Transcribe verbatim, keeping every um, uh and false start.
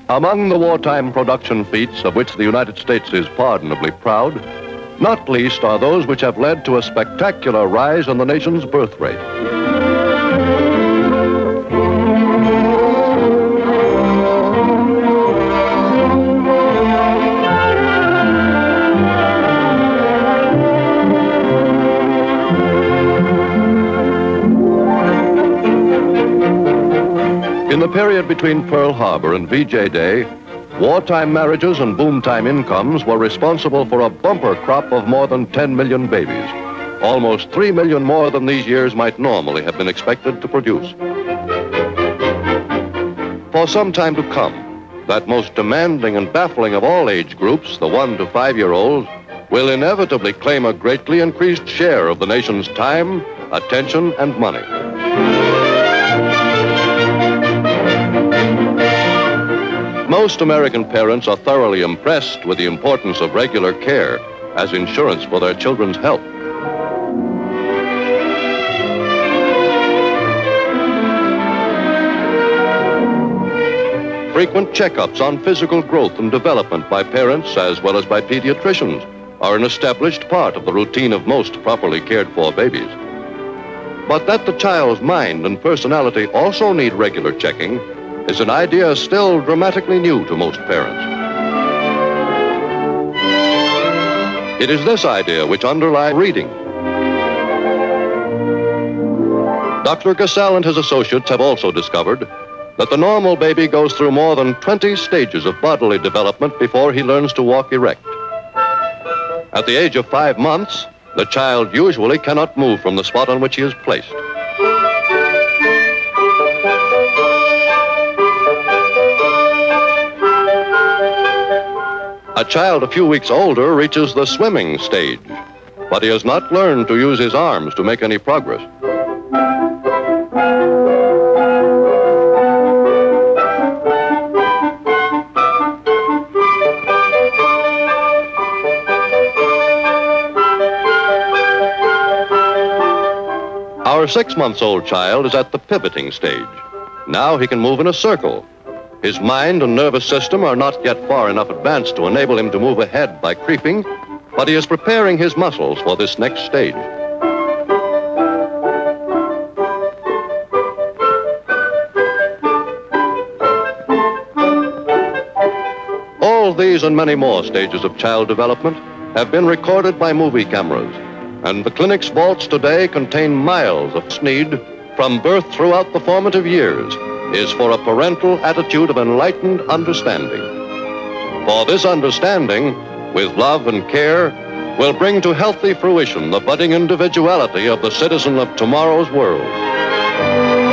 Among the wartime production feats of which the United States is pardonably proud, not least are those which have led to a spectacular rise in the nation's birth rate. In the period between Pearl Harbor and V J Day, wartime marriages and boom-time incomes were responsible for a bumper crop of more than ten million babies, almost three million more than these years might normally have been expected to produce. For some time to come, that most demanding and baffling of all age groups, the one to five-year-olds, will inevitably claim a greatly increased share of the nation's time, attention, and money. Most American parents are thoroughly impressed with the importance of regular care as insurance for their children's health. Frequent checkups on physical growth and development by parents as well as by pediatricians are an established part of the routine of most properly cared for babies. But that the child's mind and personality also need regular checking is an idea still dramatically new to most parents. It is this idea which underlies reading. Doctor Gassell and his associates have also discovered that the normal baby goes through more than twenty stages of bodily development before he learns to walk erect. At the age of five months, the child usually cannot move from the spot on which he is placed. A child a few weeks older reaches the swimming stage, but he has not learned to use his arms to make any progress. Our six-month-old child is at the pivoting stage. Now he can move in a circle. His mind and nervous system are not yet far enough advanced to enable him to move ahead by creeping, but he is preparing his muscles for this next stage. All these and many more stages of child development have been recorded by movie cameras, and the clinic's vaults today contain miles of need from birth throughout the formative years is for a parental attitude of enlightened understanding. For this understanding, with love and care, will bring to healthy fruition the budding individuality of the citizen of tomorrow's world.